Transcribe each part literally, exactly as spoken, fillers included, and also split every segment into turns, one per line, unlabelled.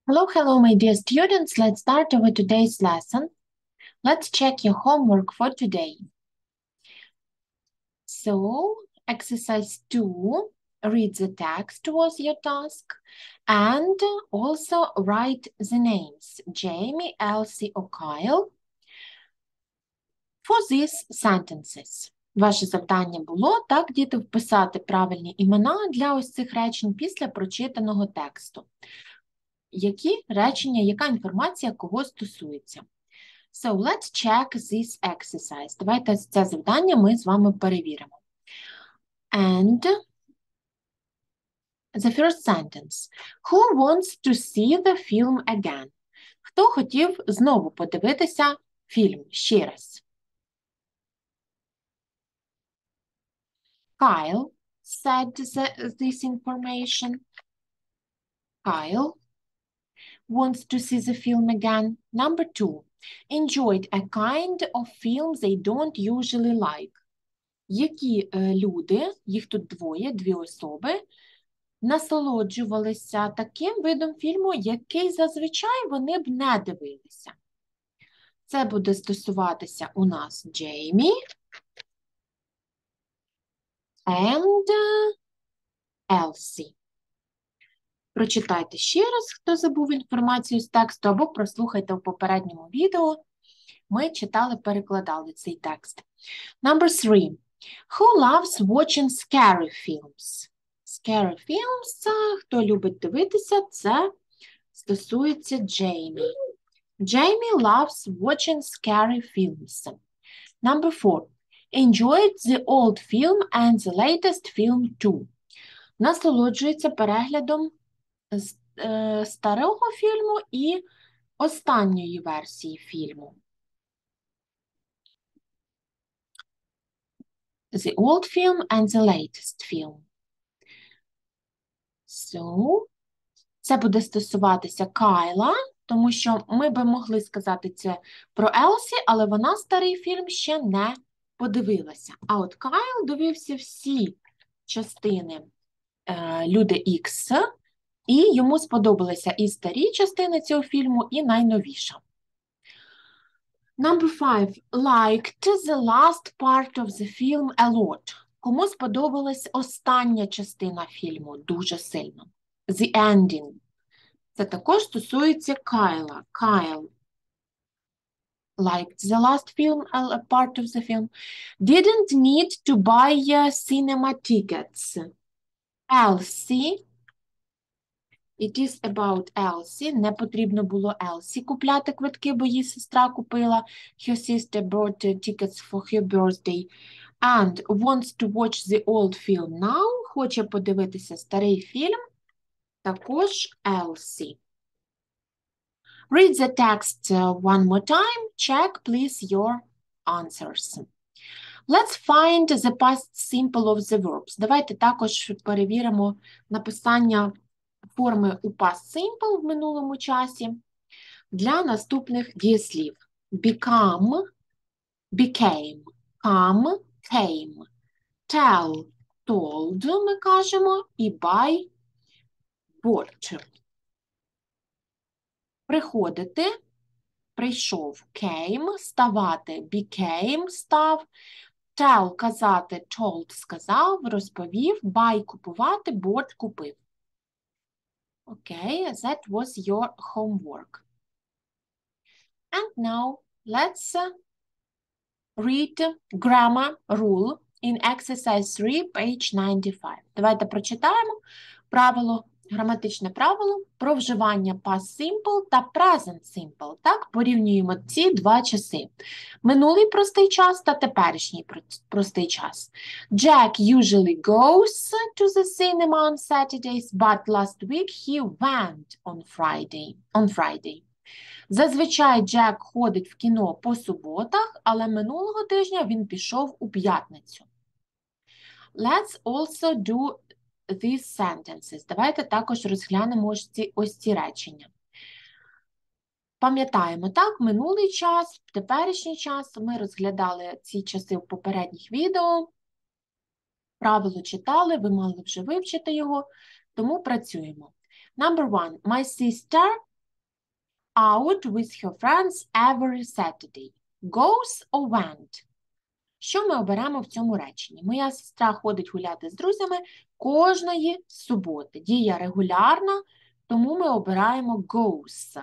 Hello, hello, my dear students. Let's start over today's lesson. Let's check your homework for today. So, exercise two, read the text was your task, and also write the names Jamie, Elsie, or Kyle for these sentences. Ваше завдання було, так, діти, вписати правильні імена для ось цих речень після прочитаного тексту. Які речення, яка інформація кого стосується. So, let's check this exercise. Давайте це завдання ми з вами перевіримо. And the first sentence. Who wants to see the film again? Хто хотів знову подивитися фільм ще раз? Kyle said the, this information. Kyle wants to see the film again. Number two. Enjoyed a kind of film they don't usually like. Які е, люди, їх тут двоє, дві особи, насолоджувалися таким видом фільму, який зазвичай вони б не дивилися. Це буде стосуватися у нас Джеймі and Елсі. Прочитайте ще раз, хто забув інформацію з тексту, або прослухайте в попередньому відео. Ми читали, перекладали цей текст. Number three. Who loves watching scary films? Scary films, хто любить дивитися, це стосується Джеймі. Jamie loves watching scary films. Number four. Enjoyed the old film and the latest film too. Насолоджується переглядом е, старого фільму і останньої версії фільму. The old film and the latest film. So, це буде стосуватися Кайла, тому що ми би могли сказати це про Елсі, але вона старий фільм ще не подивилася. А от Кайл дивився всі частини е, Люди Ікс, і йому сподобалися і старі частини цього фільму, і найновіша. Number five. Liked the last part of the film a lot. Кому сподобалась остання частина фільму дуже сильно. The ending. Це також стосується Кайла. Kyle liked the last film, a part of the film. Didn't need to buy uh, cinema tickets. Elsie. It is about Elsie. Не потрібно було Елсі купляти квитки, бо її сестра купила. Her sister bought tickets for her birthday. And wants to watch the old film now. Хоче подивитися старий фільм. Також Елсі. Read the text one more time. Check, please, your answers. Let's find the past simple of the verbs. Давайте також перевіримо написання форми у past simple в минулому часі для наступних дієслів. Become, became, come, came, tell, told, ми кажемо, і buy, bought. Приходити, прийшов, came, ставати, became, став, tell, казати, told, сказав, розповів, buy, купувати, bought, купив. Okay, that was your homework. And now let's read grammar rule in exercise three, page ninety-five. Давайте прочитаємо правило, граматичне правило про вживання past simple та present simple. Так, порівнюємо ці два часи. Минулий простий час та теперішній простий час. Jack usually goes to the cinema on Saturdays, but last week he went on Friday. On Friday. Зазвичай Джек ходить в кіно по суботах, але минулого тижня він пішов у п'ятницю. Let's also do these sentences. Давайте також розглянемо ось ці, ось ці речення. Пам'ятаємо, так, минулий час, теперішній час. Ми розглядали ці часи в попередніх відео. Правило читали, ви мали вже вивчити його, тому працюємо. Number one. My sister out with her friends every Saturday. Goes or went? Що ми оберемо в цьому реченні? Моя сестра ходить гуляти з друзями кожної суботи. Дія регулярна, тому ми обираємо goes.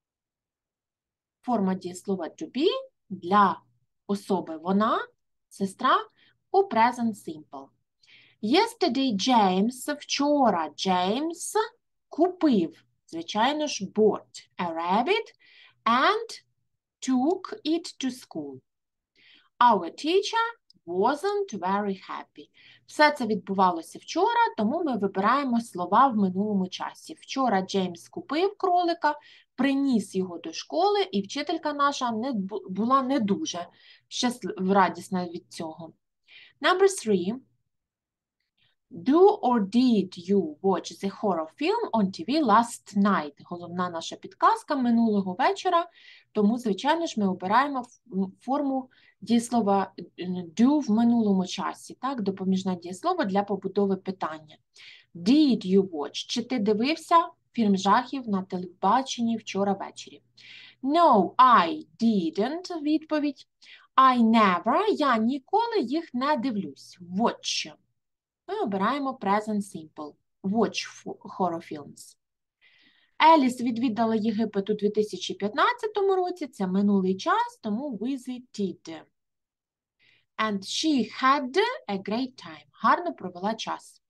Форма дієслова to be для особи вона, сестра, у present simple. Yesterday James, вчора Джеймс купив, звичайно ж, bought a rabbit and took it to school. Our teacher wasn't very happy. Все це відбувалося вчора, тому ми вибираємо слова в минулому часі. Вчора Джеймс купив кролика, приніс його до школи, і вчителька наша не, була не дуже щаслива, радісна від цього. Number three. Do or did you watch the horror film on ті ві last night? Головна наша підказка минулого вечора, тому, звичайно ж, ми обираємо форму дієслова do в минулому часі, так, допоміжне дієслово для побудови питання. Did you watch? Чи ти дивився фільм жахів на телебаченні вчора ввечері? No, I didn't. Відповідь. I never. Я ніколи їх не дивлюсь. Watch. Ми обираємо present simple. Watch horror films. Еліс відвідала Єгипет у дві тисячі п'ятнадцятому році. Це минулий час, тому visited. And she had a great time. Гарно провела час.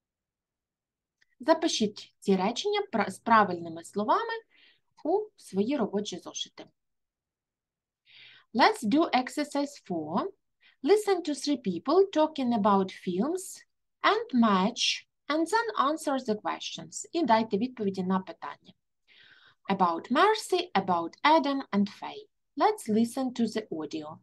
Запишіть ці речення з правильними словами у свої робочі зошити. Let's do exercise four. Listen to three people talking about films and match, and then answer the questions. І дайте відповіді на питання. About Mercy, about Adam and Faye. Let's listen to the audio.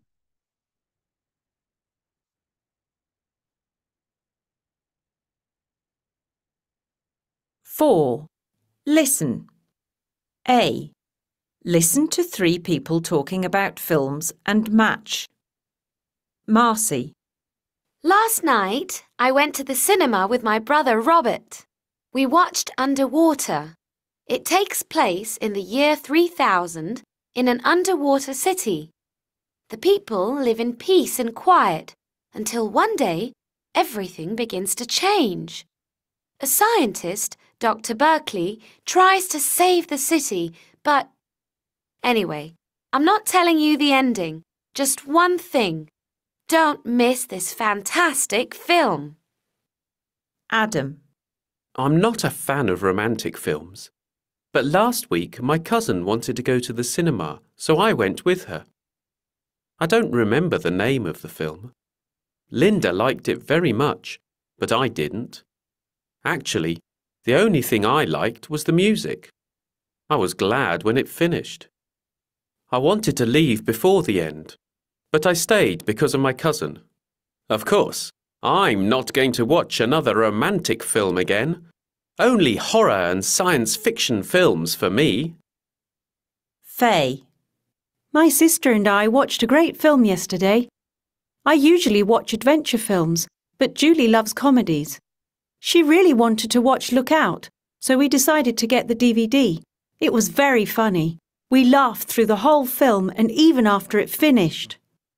Four. Listen. A. Listen to three people talking about films and match. Marcy.
Last night, I went to the cinema with my brother Robert. We watched Underwater. It takes place in the year three thousand in an underwater city. The people live in peace and quiet until one day everything begins to change. A scientist, Doctor Berkeley, tries to save the city, but... Anyway, I'm not telling you the ending. Just one thing. Don't miss this fantastic film.
Adam.
I'm not a fan of romantic films. But last week my cousin wanted to go to the cinema, so I went with her. I don't remember the name of the film. Linda liked it very much, but I didn't. Actually, the only thing I liked was the music. I was glad when it finished. I wanted to leave before the end, but I stayed because of my cousin. Of course, I'm not going to watch another romantic film again. Only horror and science fiction films for me.
Faye. My sister and I watched a great film yesterday. I usually watch adventure films, but Julie loves comedies. She really wanted to watch Look Out, so we decided to get the D V D. It was very funny. We laughed through the whole film and even after it finished.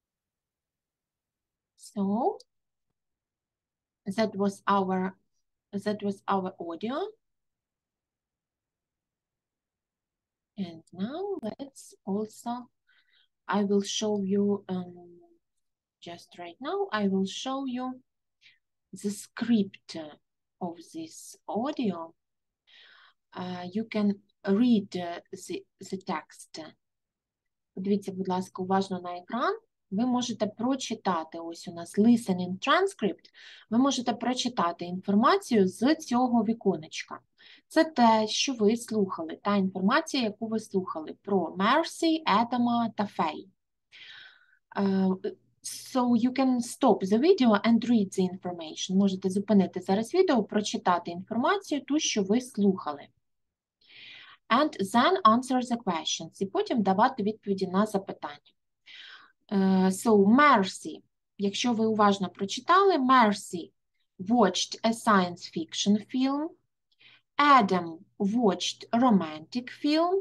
So, that was our, that was our audio. And now let's also, I will show you, um, just right now, I will show you the script of this audio. Uh, you can read uh, the, the text. Подивіться, будь ласка, уважно на екран. Ви можете прочитати, ось у нас listening transcript, ви можете прочитати інформацію з цього віконечка. Це те, що ви слухали, та інформація, яку ви слухали про Мерсі, Едама та Фей. Uh, so you can stop the video and read the information. Можете зупинити зараз відео, прочитати інформацію, ту, що ви слухали. And then answer the questions. І потім давати відповіді на запитання. Uh, so, Mercy, якщо ви уважно прочитали, Mercy watched a science fiction film. Adam watched a romantic film.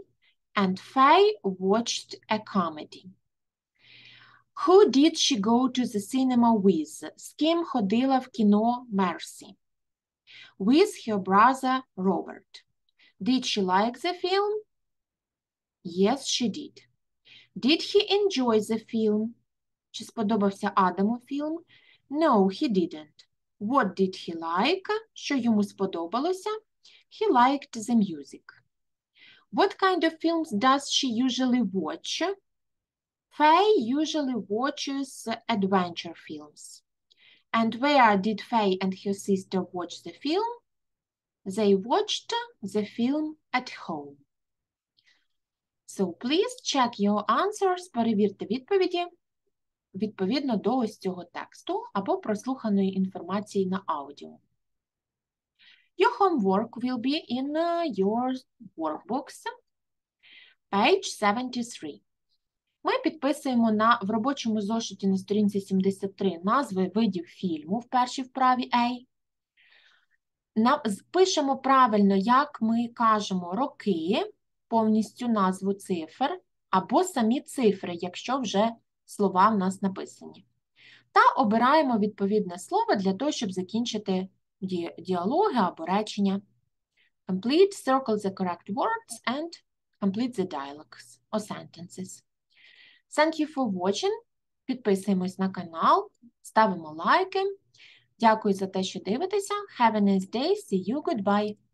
and Faye watched a comedy. Who did she go to the cinema with? З ким ходила в кіно Мерсі? With her brother Robert. Did she like the film? Yes, she did. Did he enjoy the film? Чи сподобався Адаму фільм? No, he didn't. What did he like? Що йому сподобалося? He liked the music. What kind of films does she usually watch? Faye usually watches adventure films. And where did Faye and her sister watch the film? They watched the film at home. So please check your answers, перевірте відповіді відповідно до ось цього тексту або прослуханої інформації на аудіо. Your homework will be in your workbooks, page seventy-three. Ми підписуємо на, в робочому зошиті на сторінці сімдесят три назви видів фільму в першій вправі A. На, пишемо правильно, як ми кажемо роки, повністю назву цифр, або самі цифри, якщо вже слова в нас написані. Та обираємо відповідне слово для того, щоб закінчити ді діалоги або речення. Complete, circle the correct words and complete the dialogues or sentences. Thank you for watching. Підписуємось на канал, ставимо лайки. Дякую за те, що дивитеся. Have a nice day. See you. Goodbye.